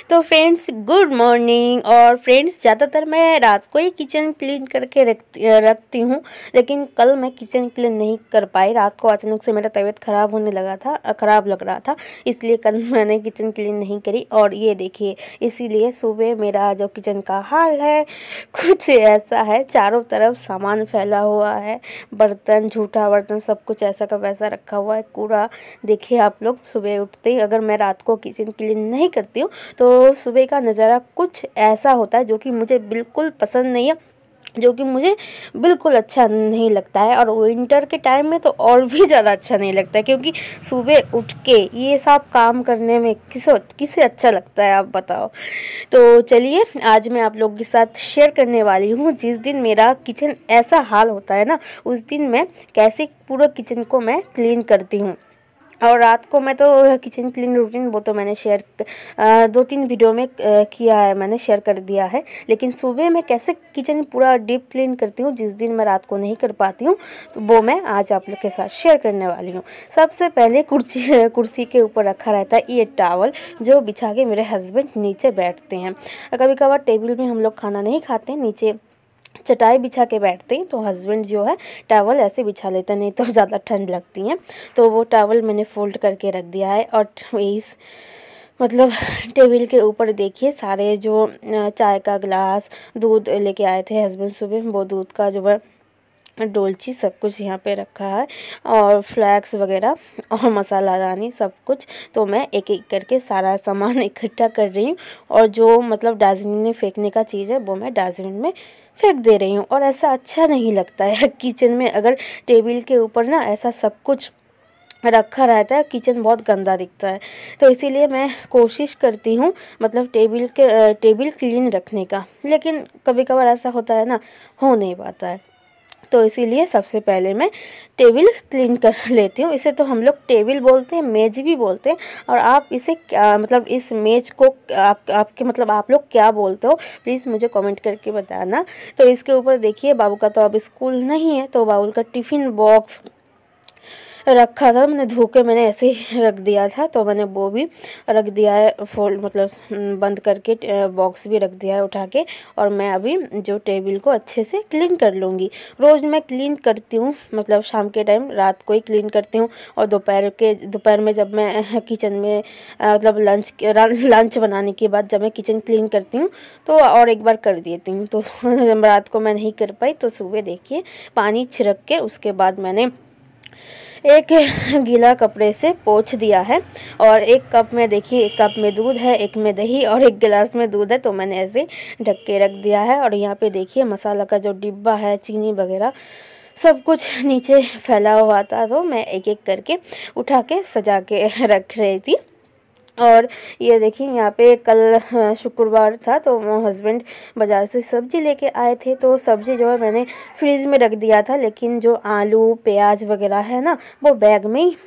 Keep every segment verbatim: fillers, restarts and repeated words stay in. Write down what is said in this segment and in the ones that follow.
तो friends good morning. और friends ज़्यादातर मैं रात को ही किचन क्लीन करके रखती रखती हूँ, लेकिन कल मैं किचन क्लीन नहीं कर पाई। रात को अचानक से मेरा तबीयत ख़राब होने लगा था, ख़राब लग रहा था, इसलिए कल मैंने किचन क्लीन नहीं करी। और ये देखिए, इसीलिए सुबह मेरा जो किचन का हाल है कुछ ऐसा है। चारों तरफ सामान फैला हुआ है, बर्तन, झूठा बर्तन, सब कुछ ऐसा का वैसा रखा हुआ है। कूड़ा देखिए आप लोग, सुबह उठते ही अगर मैं रात को किचन क्लीन नहीं करती हूँ तो सुबह का नज़ारा कुछ ऐसा होता है जो कि मुझे बिल्कुल पसंद नहीं है, जो कि मुझे बिल्कुल अच्छा नहीं लगता है। और विंटर के टाइम में तो और भी ज़्यादा अच्छा नहीं लगता है, क्योंकि सुबह उठ के ये सब काम करने में किसे किसे अच्छा लगता है, आप बताओ। तो चलिए, आज मैं आप लोगों के साथ शेयर करने वाली हूँ, जिस दिन मेरा किचन ऐसा हाल होता है ना, उस दिन मैं कैसे पूरा किचन को मैं क्लीन करती हूँ। और रात को मैं तो किचन क्लीन रूटीन वो तो मैंने शेयर दो तीन वीडियो में किया है, मैंने शेयर कर दिया है। लेकिन सुबह मैं कैसे किचन पूरा डीप क्लीन करती हूँ, जिस दिन मैं रात को नहीं कर पाती हूँ, तो वो मैं आज आप लोग के साथ शेयर करने वाली हूँ। सबसे पहले कुर्सी कुर्सी के ऊपर रखा रहता है ये टॉवल, जो बिछा के मेरे हस्बैंड नीचे बैठते हैं। कभी कभार टेबल में हम लोग खाना नहीं खाते, नीचे चटाई बिछा के बैठते हैं, तो हस्बैंड जो है टॉवल ऐसे बिछा लेते हैं, नहीं तो ज़्यादा ठंड लगती है। तो वो टॉवल मैंने फोल्ड करके रख दिया है। और इस मतलब टेबल के ऊपर देखिए, सारे जो चाय का गिलास, दूध लेके आए थे हस्बैंड सुबह, वो दूध का जो है डोलची सब कुछ यहाँ पे रखा है, और फ्लैक्स वगैरह और मसाला दानी सब कुछ। तो मैं एक एक करके सारा सामान इकट्ठा कर रही हूँ, और जो मतलब डस्टबिन में फेंकने का चीज़ है वो मैं डस्टबिन में फेंक दे रही हूँ। और ऐसा अच्छा नहीं लगता है किचन में, अगर टेबल के ऊपर ना ऐसा सब कुछ रखा रहता है, किचन बहुत गंदा दिखता है। तो इसीलिए मैं कोशिश करती हूँ मतलब टेबल के टेबल क्लीन रखने का, लेकिन कभी कभार ऐसा होता है ना, हो नहीं पाता है। तो इसीलिए सबसे पहले मैं टेबल क्लीन कर लेती हूँ। इसे तो हम लोग टेबल बोलते हैं, मेज भी बोलते हैं। और आप इसे क्या मतलब इस मेज को आप आपके मतलब आप लोग क्या बोलते हो, प्लीज़ मुझे कमेंट करके बताना। तो इसके ऊपर देखिए, बाबू का तो अब स्कूल नहीं है, तो बाबू का टिफ़िन बॉक्स रखा था, मैंने धो के मैंने ऐसे ही रख दिया था, तो मैंने वो भी रख दिया है फोल्ड मतलब बंद करके, बॉक्स भी रख दिया है उठा के। और मैं अभी जो टेबल को अच्छे से क्लीन कर लूँगी। रोज़ मैं क्लीन करती हूँ, मतलब शाम के टाइम रात को ही क्लीन करती हूँ, और दोपहर के दोपहर में जब मैं किचन में मतलब लंच लंच बनाने के बाद जब मैं किचन क्लीन करती हूँ तो और एक बार कर देती हूँ। तो रात को मैं नहीं कर पाई, तो सुबह देखिए पानी छिड़क के उसके बाद मैंने एक गीला कपड़े से पोंछ दिया है। और एक कप में देखिए, एक कप में दूध है, एक में दही, और एक गिलास में दूध है, तो मैंने ऐसे ढक के रख दिया है। और यहाँ पे देखिए मसाला का जो डिब्बा है, चीनी वगैरह सब कुछ नीचे फैला हुआ था, तो मैं एक एक करके उठा के सजा के रख रही थी। और ये देखिए, यहाँ पे कल शुक्रवार था, तो हस्बैंड बाज़ार से सब्ज़ी लेके आए थे, तो सब्ज़ी जो है मैंने फ्रिज में रख दिया था, लेकिन जो आलू प्याज वगैरह है ना, वो बैग में ही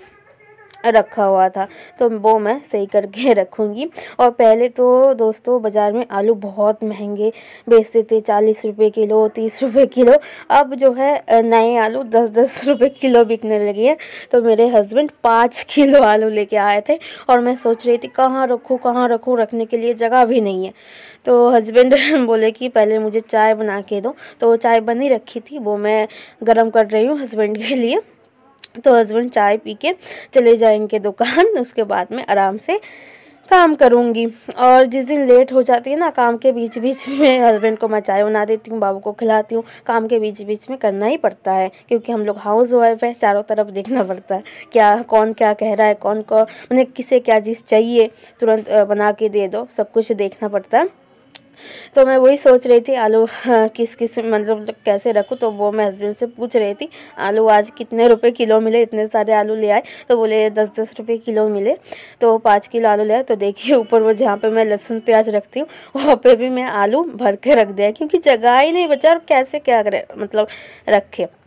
रखा हुआ था, तो वो मैं सही करके रखूँगी। और पहले तो दोस्तों बाज़ार में आलू बहुत महंगे बेचते थे, चालीस रुपये किलो, तीस रुपये किलो। अब जो है नए आलू दस दस रुपये किलो बिकने लगे हैं। तो मेरे हस्बैंड पाँच किलो आलू लेके आए थे, और मैं सोच रही थी कहाँ रखूँ कहाँ रखूँ, रखने के लिए जगह भी नहीं है। तो हस्बैंड बोले कि पहले मुझे चाय बना के दो, तो चाय बनी रखी थी, वो मैं गर्म कर रही हूँ हस्बैंड के लिए। तो हस्बैंड चाय पी के चले जाएंगे दुकान, उसके बाद में आराम से काम करूँगी। और जिस दिन लेट हो जाती है ना, काम के बीच बीच में हस्बैंड को मैं चाय बना देती हूँ, बाबू को खिलाती हूँ। काम के बीच बीच में करना ही पड़ता है, क्योंकि हम लोग हाउस वाइफ है, चारों तरफ देखना पड़ता है, क्या कौन क्या कह रहा है, कौन कौन मतलब किसे क्या चीज़ चाहिए, तुरंत बना के दे दो, सब कुछ देखना पड़ता है। तो मैं वही सोच रही थी आलू किस किस मतलब कैसे रखूँ, तो वो मैं हस्बैंड से पूछ रही थी आलू आज कितने रुपए किलो मिले। इतने सारे आलू ले आए, तो बोले दस दस रुपये किलो मिले, तो पाँच किलो आलू ले आए। तो देखिए ऊपर वो जहाँ पे मैं लहसुन प्याज रखती हूँ, वहाँ पे भी मैं आलू भर के रख दिया, क्योंकि जगह ही नहीं बचा, और कैसे क्या करे मतलब रखे।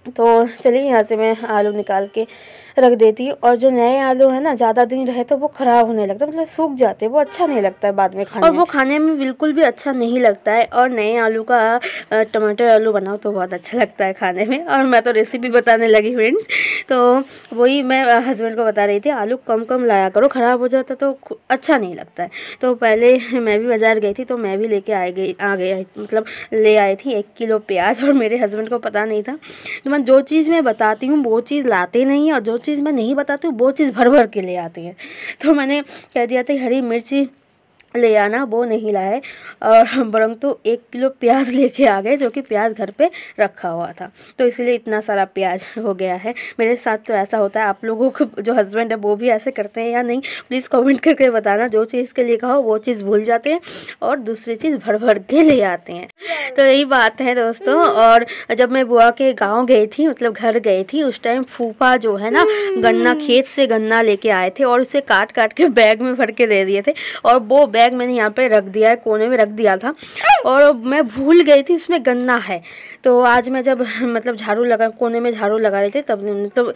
तो चलिए यहाँ से मैं आलू निकाल के रख देती हूँ। और जो नए आलू है ना, ज़्यादा दिन रहे तो वो ख़राब होने लगता है, मतलब सूख जाते हैं, वो अच्छा नहीं लगता है बाद में खाने, और वो खाने में बिल्कुल भी अच्छा नहीं लगता है। और नए आलू का टमाटर आलू बनाओ तो बहुत अच्छा लगता है खाने में। और मैं तो रेसिपी बताने लगी फ्रेंड्स, तो वही मैं हस्बैंड को बता रही थी, आलू कम कम लाया करो, ख़राब हो जाता तो अच्छा नहीं लगता है। तो पहले मैं भी बाज़ार गई थी तो मैं भी लेके आ गई आ गई मतलब ले आई थी एक किलो प्याज, और मेरे हस्बैंड को पता नहीं था। तो मैं जो चीज़ मैं बताती हूँ वो चीज़ लाते नहीं, और जो चीज़ मैं नहीं बताती हूँ वो चीज़ भर भर के ले आती हैं। तो मैंने कह दिया था हरी मिर्ची ले आना, वो नहीं लाए, और बरंग तो एक किलो प्याज लेके आ गए, जो कि प्याज घर पे रखा हुआ था, तो इसलिए इतना सारा प्याज हो गया है। मेरे साथ तो ऐसा होता है, आप लोगों को जो हस्बैंड है वो भी ऐसे करते हैं या नहीं, प्लीज़ कमेंट करके बताना। जो चीज़ के लिए कहो वो चीज़ भूल जाते हैं और दूसरी चीज़ भर भर के ले आते हैं, तो यही बात है दोस्तों। और जब मैं बुआ के गाँव गई थी, मतलब घर गई थी, उस टाइम फूफा जो है ना, गन्ना खेत से गन्ना लेके आए थे और उसे काट काट के बैग में भर के दे दिए थे, और वो बैग मैंने यहाँ पे रख दिया है, कोने में रख दिया था, और मैं भूल गई थी उसमें गन्ना है। तो आज मैं जब मतलब झाड़ू लगा, कोने में झाड़ू लगा रही थी, तब मतलब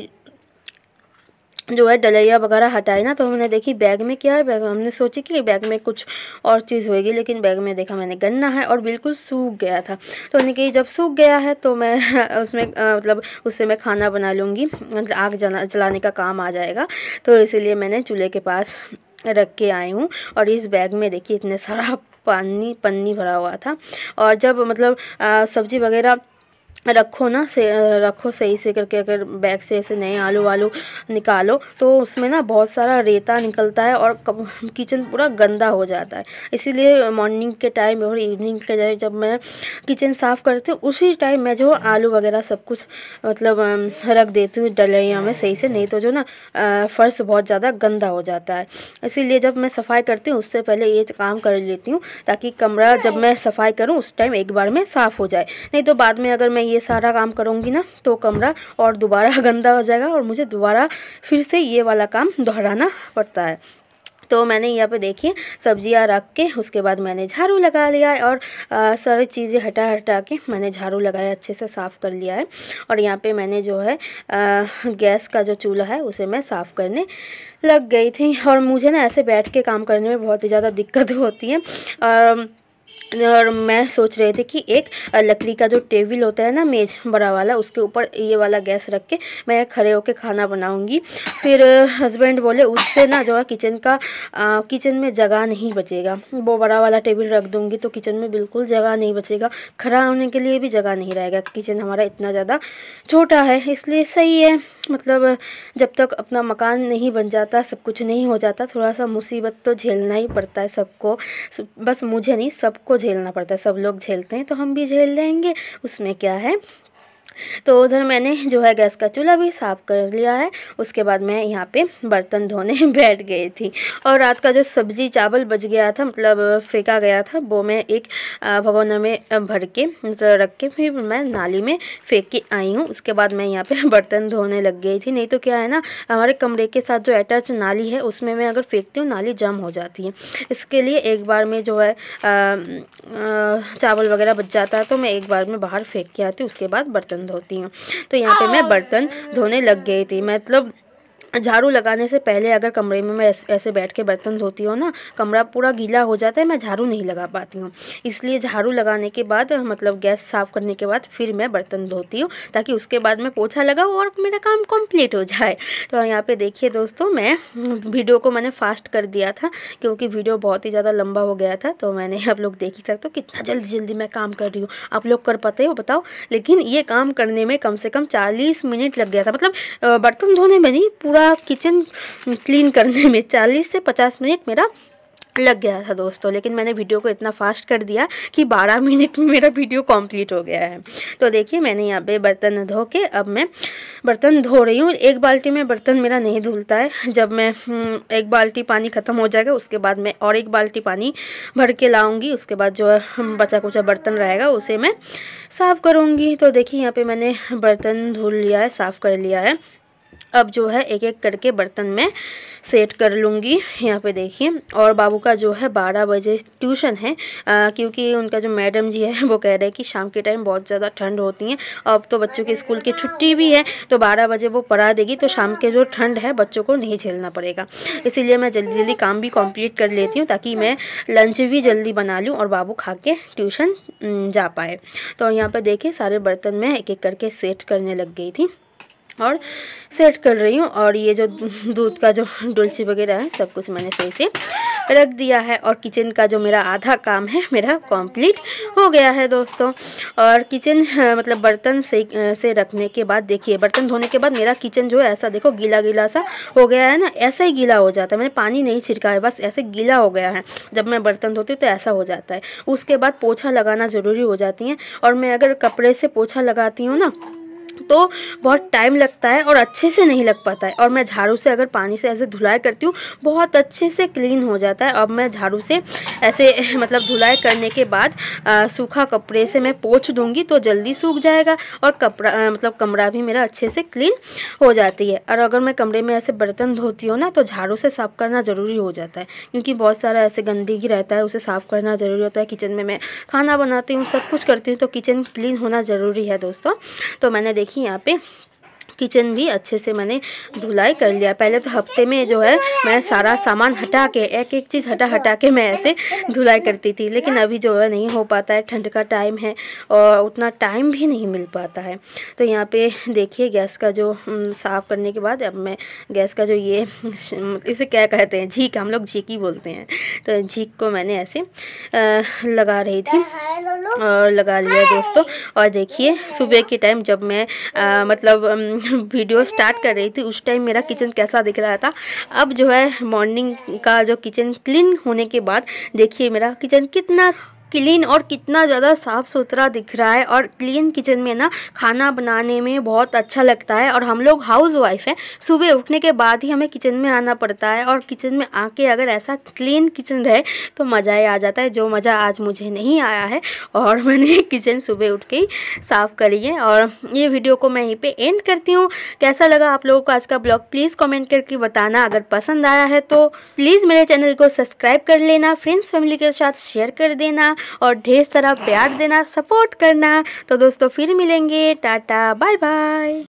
जो है डलिया वगैरह हटाई ना, तो मैंने देखी बैग में क्या है, बैग हमने सोची कि बैग में कुछ और चीज़ होगी, लेकिन बैग में देखा मैंने गन्ना है और बिल्कुल सूख गया था। तो मैंने कही जब सूख गया है तो मैं उसमें आ, मतलब उससे मैं खाना बना लूँगी, मतलब आग जना जलाने का काम आ जाएगा। तो इसीलिए मैंने चूल्हे के पास रख के आई हूँ। और इस बैग में देखिए इतने सारा पानी पन्नी भरा हुआ था, और जब मतलब सब्ज़ी वगैरह रखो ना से रखो सही से करके, अगर बैग से ऐसे नए आलू वालू निकालो तो उसमें ना बहुत सारा रेता निकलता है और किचन पूरा गंदा हो जाता है। इसीलिए मॉर्निंग के टाइम और इवनिंग के टाइम जब मैं किचन साफ़ करती हूँ, उसी टाइम मैं जो आलू वगैरह सब कुछ मतलब रख देती हूँ डलिया में सही से, नहीं तो जो ना फ़र्श बहुत ज़्यादा गंदा हो जाता है। इसीलिए जब मैं सफाई करती हूँ उससे पहले ये काम कर लेती हूँ, ताकि कमरा जब मैं सफाई करूँ उस टाइम एक बार में साफ़ हो जाए। नहीं तो बाद में अगर मैं ये सारा काम करूँगी ना तो कमरा और दोबारा गंदा हो जाएगा और मुझे दोबारा फिर से ये वाला काम दोहराना पड़ता है। तो मैंने यहाँ पे देखिए सब्जियाँ रख के उसके बाद मैंने झाड़ू लगा लिया है, और आ, सारी चीज़ें हटा हटा के मैंने झाड़ू लगाया, अच्छे से साफ़ कर लिया है। और यहाँ पे मैंने जो है आ, गैस का जो चूल्हा है उसे मैं साफ़ करने लग गई थी। और मुझे ना ऐसे बैठ के काम करने में बहुत ही ज़्यादा दिक्कत होती है, और और मैं सोच रही थी कि एक लकड़ी का जो टेबल होता है ना, मेज बड़ा वाला, उसके ऊपर ये वाला गैस रख के मैं खड़े होके खाना बनाऊंगी। फिर हस्बैंड बोले उससे ना जो है किचन का आ, किचन में जगह नहीं बचेगा, वो बड़ा वाला टेबल रख दूंगी तो किचन में बिल्कुल जगह नहीं बचेगा, खड़ा होने के लिए भी जगह नहीं रहेगा, किचन हमारा इतना ज़्यादा छोटा है। इसलिए सही है, मतलब जब तक अपना मकान नहीं बन जाता, सब कुछ नहीं हो जाता, थोड़ा सा मुसीबत तो झेलना ही पड़ता है सबको, बस मुझे नहीं सबको झेलना पड़ता है। सब लोग झेलते हैं तो हम भी झेल लेंगे, उसमें क्या है। तो उधर मैंने जो है गैस का चूल्हा भी साफ़ कर लिया है। उसके बाद मैं यहाँ पे बर्तन धोने बैठ गई थी, और रात का जो सब्जी चावल बच गया था, मतलब फेंका गया था, वो मैं एक भगोना में भर के रख के फिर मैं नाली में फेंक के आई हूँ। उसके बाद मैं यहाँ पे बर्तन धोने लग गई थी। नहीं तो क्या है ना, हमारे कमरे के साथ जो अटैच नाली है उसमें मैं अगर फेंकती हूँ नाली जम हो जाती है। इसके लिए एक बार में जो है आ, आ, चावल वगैरह बच जाता है तो मैं एक बार में बाहर फेंक के आती हूँ, उसके बाद बर्तन धोती हूँ। तो यहाँ पे मैं बर्तन धोने लग गई थी। मतलब झाड़ू लगाने से पहले अगर कमरे में मैं ऐसे बैठ के बर्तन धोती हूँ ना, कमरा पूरा गीला हो जाता है, मैं झाड़ू नहीं लगा पाती हूँ। इसलिए झाड़ू लगाने के बाद मतलब गैस साफ़ करने के बाद फिर मैं बर्तन धोती हूँ, ताकि उसके बाद मैं पोछा लगाऊँ और मेरा काम कंप्लीट हो जाए। तो यहाँ पे देखिए दोस्तों, मैं वीडियो को मैंने फास्ट कर दिया था क्योंकि वीडियो बहुत ही ज़्यादा लंबा हो गया था। तो मैंने आप लोग देख ही सकते हो कितना जल्दी जल्दी मैं काम कर रही हूँ। आप लोग कर पाते हो बताओ? लेकिन ये काम करने में कम से कम चालीस मिनट लग गया था, मतलब बर्तन धोने में नहीं, पूरा किचन क्लीन करने में चालीस से पचास मिनट मेरा लग गया था दोस्तों। लेकिन मैंने वीडियो को इतना फास्ट कर दिया कि बारह मिनट में मेरा वीडियो कंप्लीट हो गया है। तो देखिए मैंने यहाँ पे बर्तन धो के अब मैं बर्तन धो रही हूँ। एक बाल्टी में बर्तन मेरा नहीं धुलता है। जब मैं एक बाल्टी पानी ख़त्म हो जाएगा उसके बाद मैं और एक बाल्टी पानी भर के लाऊंगी। उसके बाद जो बचा कुचा बर्तन रहेगा उसे मैं साफ़ करूँगी। तो देखिए यहाँ पर मैंने बर्तन धुल लिया है, साफ़ कर लिया है। अब जो है एक एक करके बर्तन में सेट कर लूँगी। यहाँ पे देखिए, और बाबू का जो है बारह बजे ट्यूशन है, आ, क्योंकि उनका जो मैडम जी है वो कह रहे हैं कि शाम के टाइम बहुत ज़्यादा ठंड होती है। अब तो बच्चों के स्कूल की छुट्टी भी है, तो बारह बजे वो पढ़ा देगी, तो शाम के जो ठंड है बच्चों को नहीं झेलना पड़ेगा। इसीलिए मैं जल्दी जल्दी काम भी कंप्लीट कर लेती हूँ, ताकि मैं लंच भी जल्दी बना लूँ और बाबू खा के ट्यूशन जा पाए। तो यहाँ पर देखिए सारे बर्तन में एक एक करके सेट करने लग गई थी और सेट कर रही हूँ। और ये जो दूध का जो डुलची वगैरह है सब कुछ मैंने सही से रख दिया है, और किचन का जो मेरा आधा काम है मेरा कंप्लीट हो गया है दोस्तों। और किचन मतलब बर्तन से से रखने के बाद देखिए, बर्तन धोने के बाद मेरा किचन जो है ऐसा देखो गीला गीला सा हो गया है ना, ऐसा ही गीला हो जाता है। मैंने पानी नहीं छिड़का है, बस ऐसे गीला हो गया है। जब मैं बर्तन धोती हूँ तो ऐसा हो जाता है। उसके बाद पोछा लगाना ज़रूरी हो जाती है, और मैं अगर कपड़े से पोछा लगाती हूँ ना तो बहुत टाइम लगता है और अच्छे से नहीं लग पाता है। और मैं झाड़ू से अगर पानी से ऐसे धुलाई करती हूँ बहुत अच्छे से क्लीन हो जाता है। अब मैं झाड़ू से ऐसे मतलब धुलाई करने के बाद आ, सूखा कपड़े से मैं पोंछ दूँगी तो जल्दी सूख जाएगा, और कपड़ा आ, मतलब कमरा भी मेरा अच्छे से क्लीन हो जाती है। और अगर मैं कमरे में ऐसे बर्तन धोती हूँ ना तो झाड़ू से साफ़ करना ज़रूरी हो जाता है, क्योंकि बहुत सारा ऐसे गंदगी रहता है, उसे साफ़ करना ज़रूरी होता है। किचन में मैं खाना बनाती हूँ, सब कुछ करती हूँ, तो किचन क्लीन होना ज़रूरी है दोस्तों। तो मैंने देखी यहाँ पे किचन भी अच्छे से मैंने धुलाई कर लिया। पहले तो हफ्ते में जो है मैं सारा सामान हटा के एक एक चीज़ हटा हटा के मैं ऐसे धुलाई करती थी, लेकिन अभी जो है नहीं हो पाता है, ठंड का टाइम है और उतना टाइम भी नहीं मिल पाता है। तो यहाँ पे देखिए गैस का जो साफ़ करने के बाद अब मैं गैस का जो ये इसे क्या कहते हैं, झीक, हम लोग झीक ही बोलते हैं, तो झीक को मैंने ऐसे आ, लगा रही थी और लगा लिया दोस्तों। और देखिए सुबह के टाइम जब मैं आ, मतलब वीडियो स्टार्ट कर रही थी उस टाइम मेरा किचन कैसा दिख रहा था। अब जो है मॉर्निंग का जो किचन क्लीन होने के बाद देखिए मेरा किचन कितना क्लीन और कितना ज़्यादा साफ़ सुथरा दिख रहा है। और क्लीन किचन में ना खाना बनाने में बहुत अच्छा लगता है। और हम लोग हाउस वाइफ हैं, सुबह उठने के बाद ही हमें किचन में आना पड़ता है, और किचन में आके अगर ऐसा क्लीन किचन रहे तो मज़ा ही आ जाता है, जो मज़ा आज मुझे नहीं आया है। और मैंने किचन सुबह उठ के ही साफ़ करी है। और ये वीडियो को मैं यहीं पर एंड करती हूँ। कैसा लगा आप लोगों को आज का ब्लॉग प्लीज़ कॉमेंट करके बताना। अगर पसंद आया है तो प्लीज़ मेरे चैनल को सब्सक्राइब कर लेना, फ्रेंड्स फैमिली के साथ शेयर कर देना और ढेर सारा प्यार देना, सपोर्ट करना। तो दोस्तों फिर मिलेंगे, टाटा बाय बाय।